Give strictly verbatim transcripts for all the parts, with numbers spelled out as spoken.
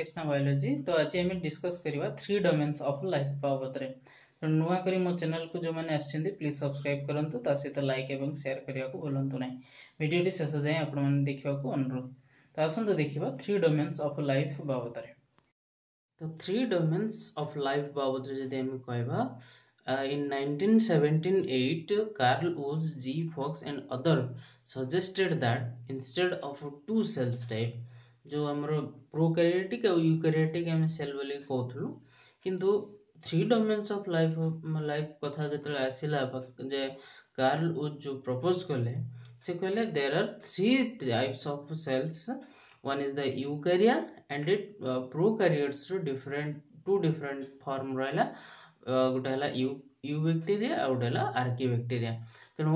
Krishna biology. तो आज आम डिस्कस करवा थ्री डोमेन्स ऑफ लाइफ बाबद रे। तो नुआ करी मो चैनल को जो मैंने आछिंदी प्लीज सब्सक्राइब करंतु, ता सहित लाइक एवं शेयर करिया को भूलंतु नहीं। वीडियो शेष जाए आपण मैंने देखा अनुरोध। तो आसतु देखिबा थ्री डोमेन्स ऑफ लाइफ बाबद रे। तो थ्री डोमेन्स ऑफ लाइफ बाबद रे जदि हम कहबा, Uh, in nineteen seventy-eight, Carl Wood, G. Fox and others suggested that instead of two cells type, जो हमरो प्रोकैरियोटिक और यूकैरियोटिक हम सेल बोली कहथलु, किंतु three domains of life life कथा जतले आसिला जे कार्ल वुड जो प्रपोज करले से कहले there are three types of cells, one is the eukarya and it prokaryotes रो डिफरेंट टू डिफरेंट फॉर्म रहला, गोटे है यू यू बैक्टेरिया और गोटे है आर्की बैक्टेरिया। तेणु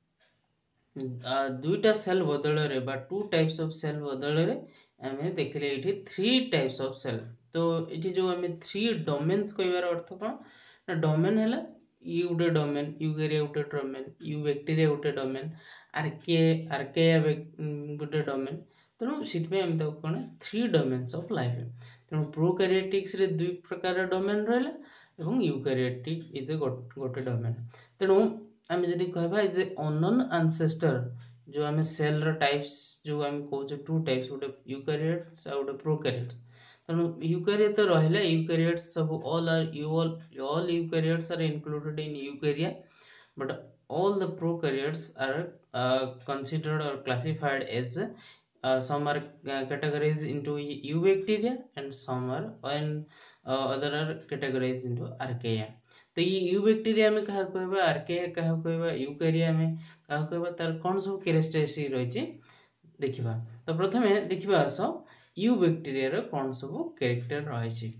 दुईटा सेल बदल बा टू टाइप्स ऑफ सेल बदल आम देखिले ये थ्री टाइप्स ऑफ सेल। तो ये जो आम थ्री डोमेन्स कहबार अर्थ कौन ना, डोमेन है यू गोटे डोमेन, यूकैरिया गोटे डोमेन, यू बैक्टेरिया गोटे डोमेन, आर्के आर्केया गोटे डोमेन। तेणु से कौन थ्री डोमेन्स ऑफ लाइफ। तेणु प्रोकैरियोटिक्स रे दुई प्रकार डोमेन रहा एवं यूकैरियोटिक इज ए गोटे डोमेन। तेणु आम जदि कहबा इज ए अननोन एंसेस्टर, जो आम सेल रो टाइप्स जो आम कहूँ टू टाइप्स, गोटे यूकैरियोट्स और गोटे प्रोकैरियोट्स। तेणु यूकैरिया तो रहिला, यूकैरियोट्स सब all are you all all eukaryotes are included in eukarya, but all the prokaryotes are uh, considered or classified as uh, some are uh, categorized into eubacteria and some are and uh, other are categorized into archaea। तो ये eubacteria में कहा कहबा, archaea कहा कहबा, eukarya में कहा कहबा, तार कौन सब कैरेक्टरिस्टिक रहिछि देखिबा। तो प्रथमे देखिबा आस eubacteria रो कौन सब कैरेक्टर रहिछि।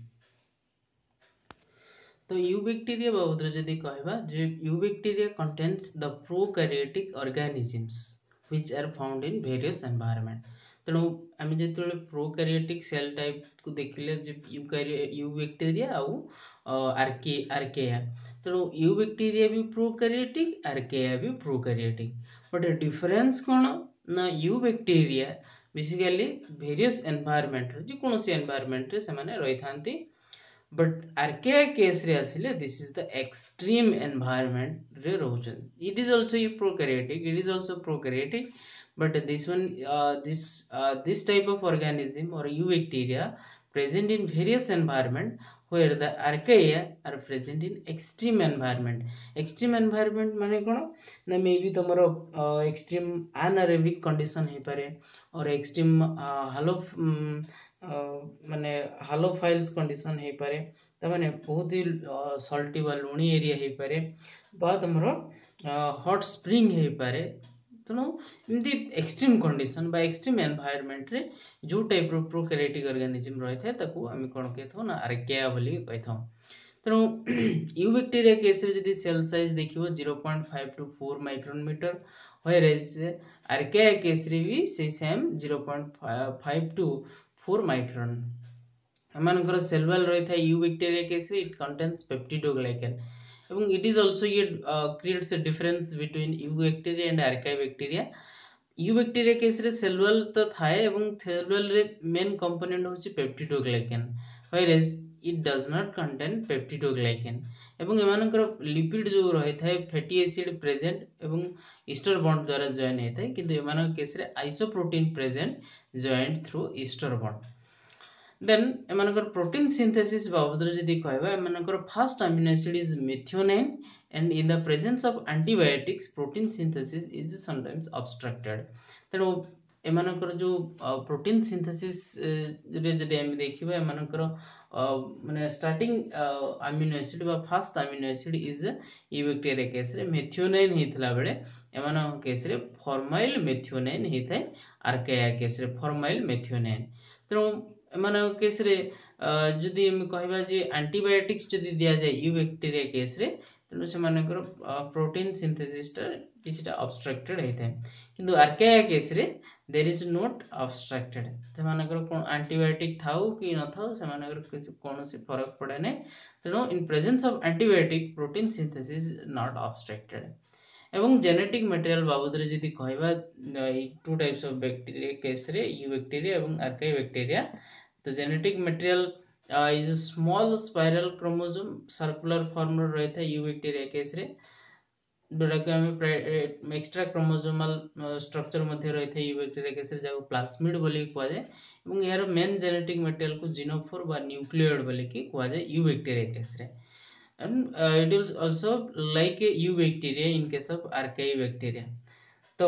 तो यूबैक्टेरिया बाबद जदि कहबा, जे eubacteria contains the prokaryotic organisms which are found in various environment. तेणु आम जो प्रोकैरियोटिक सेल टाइप को देखिले जे यूकैरिया यूबैक्टेरिया आउ आर्के आर्केया। तेणु यूबैक्टेरिया भी प्रोकैरियोटिक, आर्केया भी प्रोकैरियोटिक, बट डिफरेंस कौन ना, यूबैक्टेरिया बेसिकली वेरियस एनवायरनमेंट जे कोनोसी एनवायरनमेंट रे से माने रहि थांती, बट आर्केया केस रे आसिले this is the extreme environment रे रोजन। It is also a prokaryotic, it is also prokaryotic, but this one uh, this uh, this type of organism or eubacteria present in various environment, where the archaea are present in extreme environment। extreme environment माने कोन ना, maybe तमरो extreme anaerobic condition हे पारे और extreme halo माने हालोफाइल्स condition हे पारे, त माने बहुत ही सल्टी बा लुणी एरिया हे पारे, बा तमरो हॉट स्प्रिंग हे पारे। तेणु एमती एक्सट्रीम कंडीशन बा एक्सट्रीम एनवायरनमेंट रे जो टाइप रो प्रोकैरियोटिक ऑर्गेनिज्म रही था ताकू आम कौन कही ना, आर्केया बोली कही था। तेणु यूबैक्टेरिया केस रे जदि सेल साइज देखिबो zero point five to four micron metre, whereas archaea case रे भी से same zero point five to four micron. एमानकर सेल वॉल रही था यूबैक्टेरिया केस रे इट कंटेन्स पेप्टिडोग्लाइकन, এবং it is also it uh, creates a difference between eubacteria and archaebacteria। eubacteria case रे cell wall तो थाए एवं सेल वॉल रे मेन कंपोनेंट होछि peptidoglycan, whereas it does not contain peptidoglycan. एवं एमानकर लिपिड जो रही थाए फैटी एसिड प्रेजेंट एवं ईस्टर बॉन्ड द्वारा जॉइन हे थाए, किंतु एमानकर केस रे isoprotein present joint through ester bond. Then एमानकर प्रोटीन सिंथेसिस बाबद जदि कहबा, एमानकर first amino acid is methionine and in the presence of antibiotics protein synthesis is sometimes obstructed. तेणु एमानकर जो प्रोटीन सिंथेसिस रे जदि हम देखिबा, एमानकर माने स्टार्टिंग अमीनो एसिड बा first amino acid is eubacteria case रे मेथिओनाइन हेतला बेले एमान केस रे फॉर्माइल मेथिओनाइन हेथाय, आर्केया केस रे फॉर्माइल मेथिओनाइन। तेणु एमान केस रे जदि हम कहबा जे एंटीबायोटिक्स जदि दिया जाय यूबैक्टेरिया केस रे, तेणु से मानकर प्रोटीन सिंथेसिस किछटा ऑब्स्ट्रक्टेड हेतै, किंतु आर्केया केस रे देयर इज नॉट ऑब्स्ट्रक्टेड। से मानकर कोन एंटीबायोटिक थाउ कि न थाउ से मानकर किछ कोनोसी फरक पड़े नै। तेणु in presence of antibiotic protein synthesis not obstructed. एवं जेनेटिक मटेरियल बाबद रे जदि कहबा, two types of bacteria case रे यूबैक्टेरिया एवं archaea bacteria, The genetic material uh, is a small spiral chromosome circular form रही था यू बैक्टीरिया केस रे जोटा कि आम एक्सट्रा क्रोमोजोमाल स्ट्रक्चर मध्य रही है यू बैक्टीरिया केस रे जाको प्लाज्मिड बोली कुआ जाए एवं यार मेन जेनेटिक मटेरियल को जिनोफोर बा न्यूक्लियोइड बोली कि कुआ जाए यू बैक्टीरिया केस रे and uh, it is also like a U bacteria in case of archaea bacteria. तो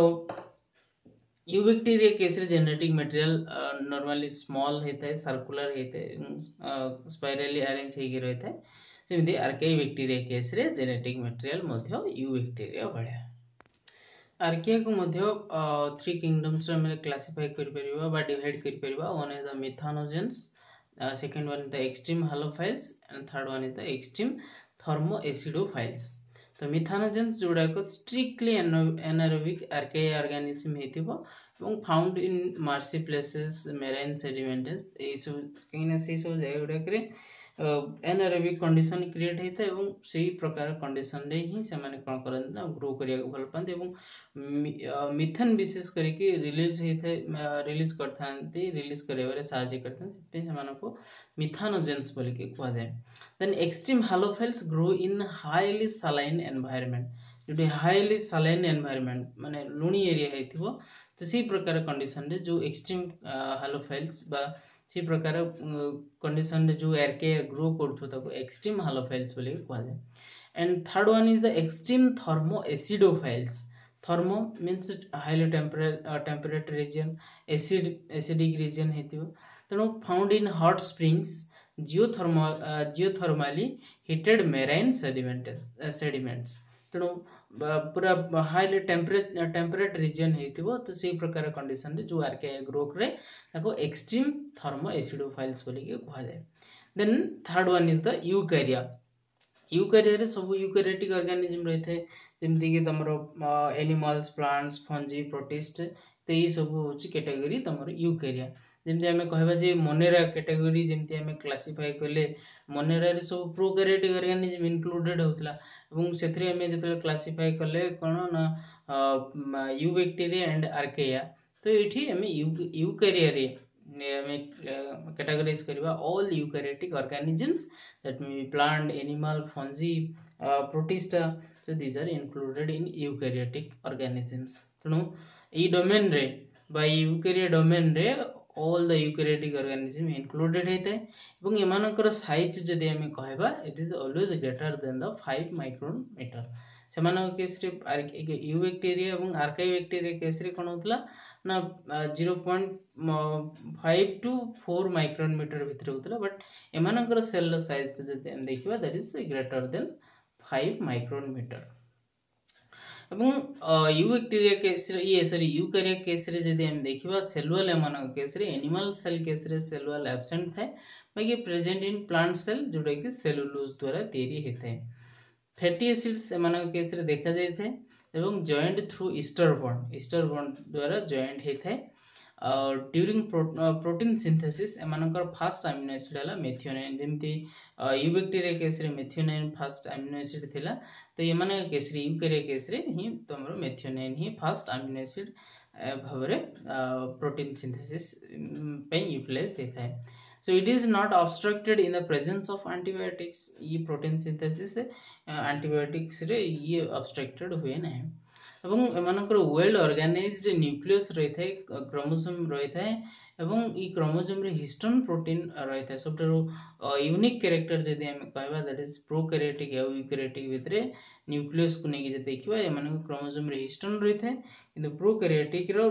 यू बैक्टीरिया केस रे जेनेटिक मटेरियल नॉर्मली स्मॉल होता है सर्कुलर होता है स्पाइरली अरेंज होगी रहता है सेमती आर्किया बैक्टीरिया केस रे जेनेटिक मटेरियल मध्य यू बैक्टीरिया भलिया आर्किया को मध्य थ्री किंगडम्स रे हम क्लासिफाई कर परिबा बा डिवाइड कर परिबा one is the methanogens second one is the extreme halophiles and third one is the extreme thermoacidophiles तो मिथानोजेंस जोड़ा को स्ट्रिक्टली एनारोबिक आर्किया ऑर्गेनिज्म हेतिबो এবং found in marshy places marine sediments ए सब कहीं से सब जगह गुड़ा करे एनारोबिक कंडीशन क्रिएट होता है एवं सही प्रकार कंडीशन रे ही से माने कोन करन ना ग्रो करिया को भल पाते एवं मिथेन विशेष करके रिलीज होता है रिलीज करथांती रिलीज करेबारे सहायता करथां से से माने को मिथानोजेंस बोली के कहवा जाए then extreme halophiles grow in highly saline environment जो हाईली सलाइन एनवायरनमेंट माने लुणी एरिया हेतिबो तो सी प्रकार कंडीशन रे जो एक्सट्रीम हालोफाइल्स बा सी प्रकार कंडीशन रे जो आर्किया ग्रो करथो ताको एक्सट्रीम हालोफाइल्स बोली कहवा जाए and third one is the extreme thermoacidophiles thermo means highly temperate region acid acidic region हेतिबो तेणु found in hot springs geothermal geothermally heated marine sediment sediments तेणु पूरा हाईली टेम्परेट टेम्परेट रीजन हेतिबो तो से प्रकार कंडीशन रे जो आर्किया ग्रो करे ताको एक्सट्रीम थर्मोएसिडोफाइल्स बोली के कहवा जाए then third one is the eukarya eukarya रे सब यूकैरियोटिक ऑर्गेनिज्म रही थे जेमती कि तमरो एनिमल्स प्लांट्स फंजी प्रोटिस्ट तो ये सब होची कैटेगरी तमरो यूकैरिया जेमती हमें कहबा जे मोनेरा कैटेगरी जेमती हमें क्लासिफाई करले मोनेरा रे सब प्रोकैरियोटिक ऑर्गेनिज्म इंक्लूडेड होतला एवं सेथरे हमें जतले क्लासिफाई करले कोन ना यू बैक्टीरिया एंड आर्किया तो एठी हमें यूकैरिया रे हमें कैटेगराइज करबा all eukaryotic organisms that may be plant animal fungi uh, protista so these are included in eukaryotic organisms तेणु ई डोमेन रे by eukarya domain रे all the eukaryotic organism included होता है एवं एमानकर साइज जदि हमें कहबा it is always greater than the five micrometer सेमानक केस रे यू बैक्टीरिया एवं आर्किया बैक्टीरिया केस रे कोन होतला ना zero point five to four micron metre भितर होतला बट एमानकर सेल साइज जदि हम देखिबा that is greater than five micron metre एवं यू बैक्टीरिया केस रे ये सॉरी यूकैरिया केस रे जदि हम देखिबा सेलुअल एमानक केस रे एनिमल सेल केस रे सेलुअल एब्सेंट थाए बाकी प्रेजेंट इन प्लांट सेल जोटा कि सेलुलोज द्वारा तैयारी हेता है फैटी एसिड्स एमानक केस रे देखा जाय थाए एवं joint through ester bond ester bond द्वारा जॉइंट हेता है ड्यूरिंग प्रोटीन सिंथेसिस एमानकर फर्स्ट अमीनो एसिड हला मेथिओनाइन जेमती यू बैक्टीरिया केस रे मेथिओनाइन फर्स्ट अमीनो एसिड थिला तो एमाने केस रे यूकैरिया केस रे ही तमरो मेथिओनाइन ही फर्स्ट अमीनो एसिड भाबरे प्रोटीन सिंथेसिस पे यूटिलाइज हेता है so it is not obstructed in the presence of antibiotics ये protein synthesis antibiotics रे ये obstructed हुए ना एवं एमानकर वेल ऑर्गेनाइज्ड न्यूक्लियस रही थाए क्रोमोसोम रही थाए एवं ई क्रोमोसोम रे हिस्टोन प्रोटीन रही थाए सबटारो यूनिक कैरेक्टर जदि हम कहबा दैट इज प्रोकैरियोटिक या यूकैरियोटिक भितरे न्यूक्लियस को नेकी जे देखिबा एमानकर क्रोमोसोम रे हिस्टोन रही थाए किंतु प्रोकैरियोटिक रो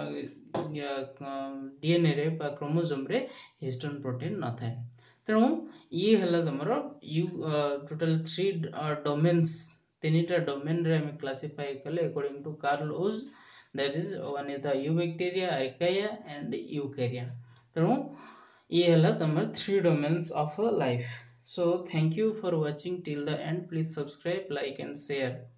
डीएनए रे बा क्रोमोसोम रे हिस्टोन प्रोटीन न थाए तेणु ये हला तमरो यू टोटल थ्री डोमेन्स तीनटा डोमेन रे हम क्लासिफाई कले according to Carl Woese that is one is the eubacteria archaea and eukarya तेणु ये हला तमर three domains of life so thank you for watching till the end please subscribe like and share